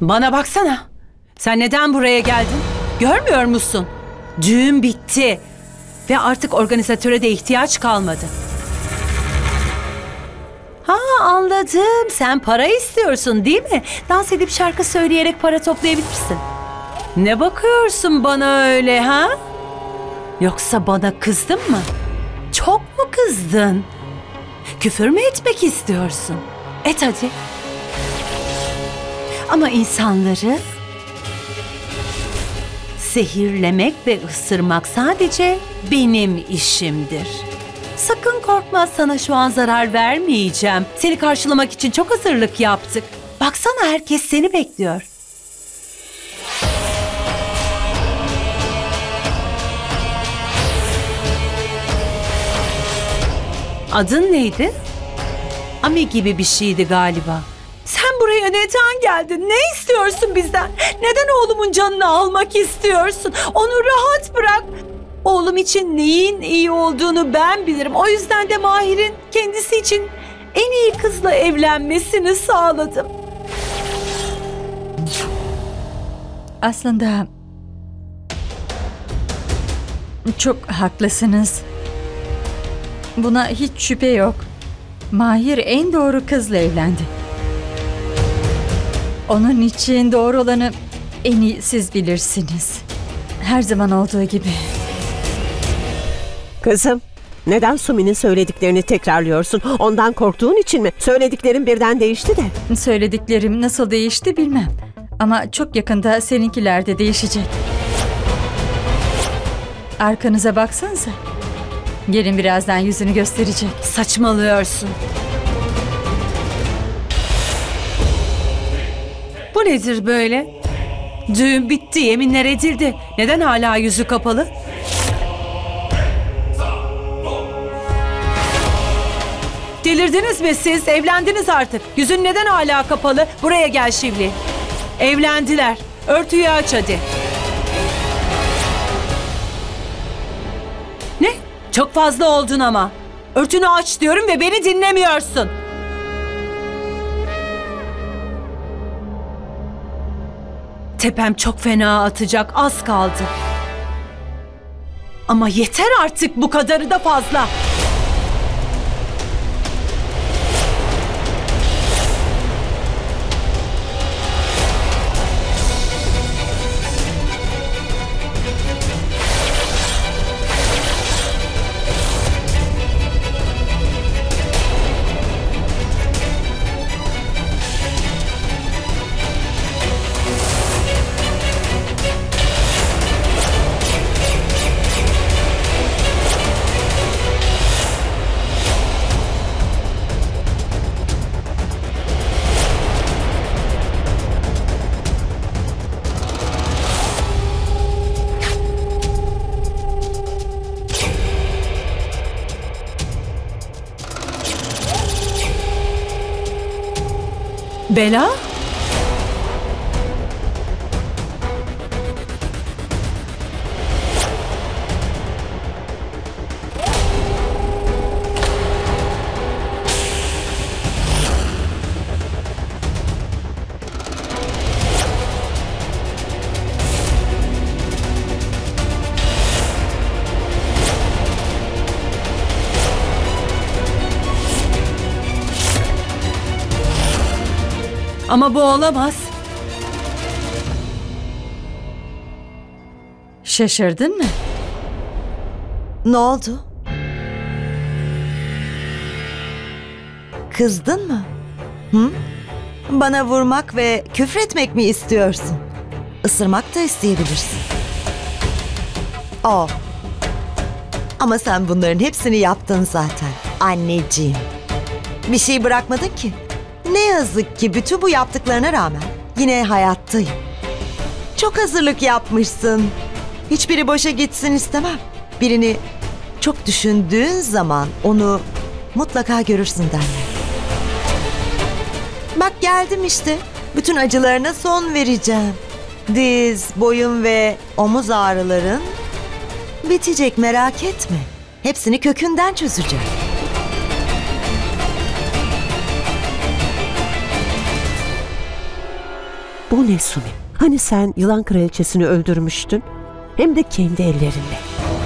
Bana baksana. Sen neden buraya geldin? Görmüyor musun? Düğün bitti. Ve artık organizatöre de ihtiyaç kalmadı. Ha, anladım. Sen para istiyorsun değil mi? Dans edip şarkı söyleyerek para toplayabilirsin. Ne bakıyorsun bana öyle ha? Yoksa bana kızdın mı? Çok mu kızdın? Küfür mü etmek istiyorsun? Et hadi. Ama insanları zehirlemek ve ısırmak sadece benim işimdir. Sakın korkma, sana şu an zarar vermeyeceğim. Seni karşılamak için çok hazırlık yaptık. Baksana, herkes seni bekliyor. Adın neydi? Ami gibi bir şeydi galiba. Sen buraya neden geldin? Ne istiyorsun bizden? Neden oğlumun canını almak istiyorsun? Onu rahat bırak. Oğlum için neyin iyi olduğunu ben bilirim. O yüzden de Mahir'in kendisi için en iyi kızla evlenmesini sağladım. Aslında çok haklısınız. Buna hiç şüphe yok. Mahir en doğru kızla evlendi. Onun için doğru olanı en iyi siz bilirsiniz. Her zaman olduğu gibi. Kızım, neden Sumi'nin söylediklerini tekrarlıyorsun? Ondan korktuğun için mi? Söylediklerin birden değişti de. Söylediklerim nasıl değişti bilmem. Ama çok yakında seninkiler de değişecek. Arkanıza baksanıza. Gelin birazdan yüzünü gösterecek. Saçmalıyorsun. Bu nedir böyle? Düğün bitti, yeminler edildi. Neden hala yüzü kapalı? Delirdiniz mi siz? Evlendiniz artık. Yüzün neden hala kapalı? Buraya gel Şivli. Evlendiler. Örtüyü aç hadi. Ne? Çok fazla oldun ama. Örtünü aç diyorum ve beni dinlemiyorsun. Tepem çok fena atacak, az kaldı. Ama yeter artık, bu kadarı da fazla. Bela? Ama bu olamaz. Şaşırdın mı? Ne oldu? Kızdın mı? Hı? Bana vurmak ve küfretmek mi istiyorsun? Isırmak da isteyebilirsin. Oh. Ama sen bunların hepsini yaptın zaten. Anneciğim. Bir şey bırakmadın ki. Ne yazık ki bütün bu yaptıklarına rağmen yine hayattayım. Çok hazırlık yapmışsın. Hiçbiri boşa gitsin istemem. Birini çok düşündüğün zaman onu mutlaka görürsün derler. Bak geldim işte. Bütün acılarına son vereceğim. Diz, boyun ve omuz ağrıların bitecek, merak etme. Hepsini kökünden çözeceğim. Bu ne Sumi? Hani sen yılan kraliçesini öldürmüştün? Hem de kendi ellerinle.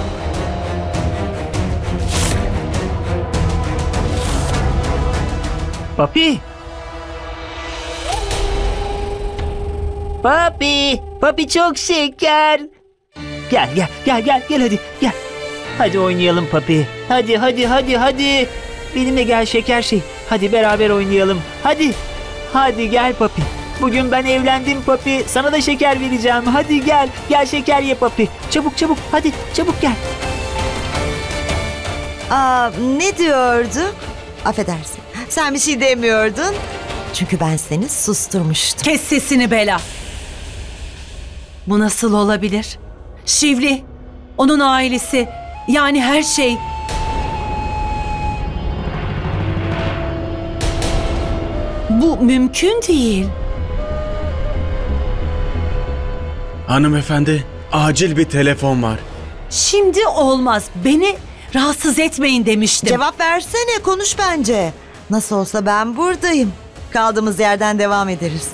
Papi. Papi. Papi çok şeker. Gel hadi gel. Hadi oynayalım papi. Hadi. Benimle gel şeker şey. Hadi beraber oynayalım. Hadi gel papi. Bugün ben evlendim papi. Sana da şeker vereceğim. Hadi gel. Gel şeker ye papi. Çabuk. Hadi çabuk gel. Ne diyorduk? Affedersin. Sen bir şey demiyordun. Çünkü ben seni susturmuştum. Kes sesini Bela. Bu nasıl olabilir? Şivli, onun ailesi, yani her şey. Bu mümkün değil. Hanımefendi, acil bir telefon var. Şimdi olmaz. Beni rahatsız etmeyin demiştim. Cevap versene, konuş bence. Nasıl olsa ben buradayım. Kaldığımız yerden devam ederiz.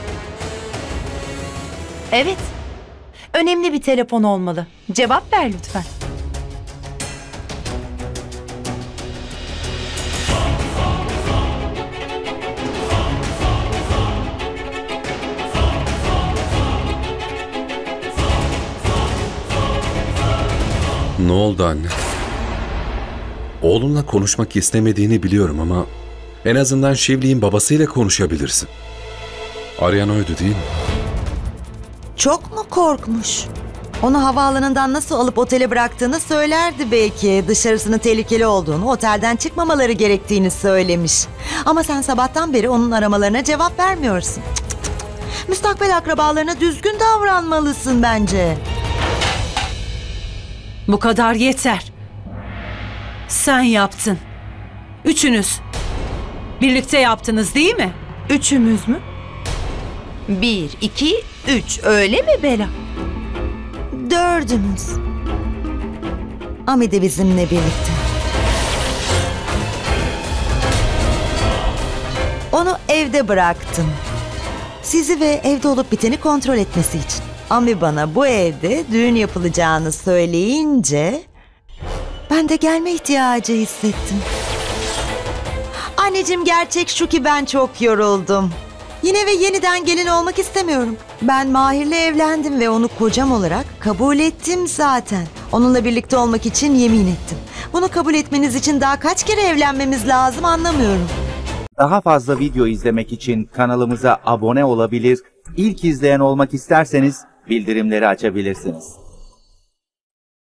Evet. Önemli bir telefon olmalı. Cevap ver lütfen. Ne oldu anne? Oğlumla konuşmak istemediğini biliyorum ama en azından Şivli'nin babasıyla konuşabilirsin. Arayan oydu değil mi? Çok mu korkmuş? Onu havaalanından nasıl alıp otele bıraktığını söylerdi belki. Dışarısının tehlikeli olduğunu, otelden çıkmamaları gerektiğini söylemiş. Ama sen sabahtan beri onun aramalarına cevap vermiyorsun. Cık. Müstakbel akrabalarına düzgün davranmalısın bence. Bu kadar yeter. Sen yaptın. Üçünüz. Birlikte yaptınız değil mi? Üçümüz mü? 1, 2, 3. Öyle mi Bela? Dördümüz. Ami de bizimle birlikte. Onu evde bıraktım. Sizi ve evde olup biteni kontrol etmesi için. Ami bana bu evde düğün yapılacağını söyleyince ben de gelme ihtiyacı hissettim. Anneciğim, gerçek şu ki ben çok yoruldum. Yine ve yeniden gelin olmak istemiyorum. Ben Mahir'le evlendim ve onu kocam olarak kabul ettim zaten. Onunla birlikte olmak için yemin ettim. Bunu kabul etmeniz için daha kaç kere evlenmemiz lazım anlamıyorum. Daha fazla video izlemek için kanalımıza abone olabilir, ilk izleyen olmak isterseniz bildirimleri açabilirsiniz.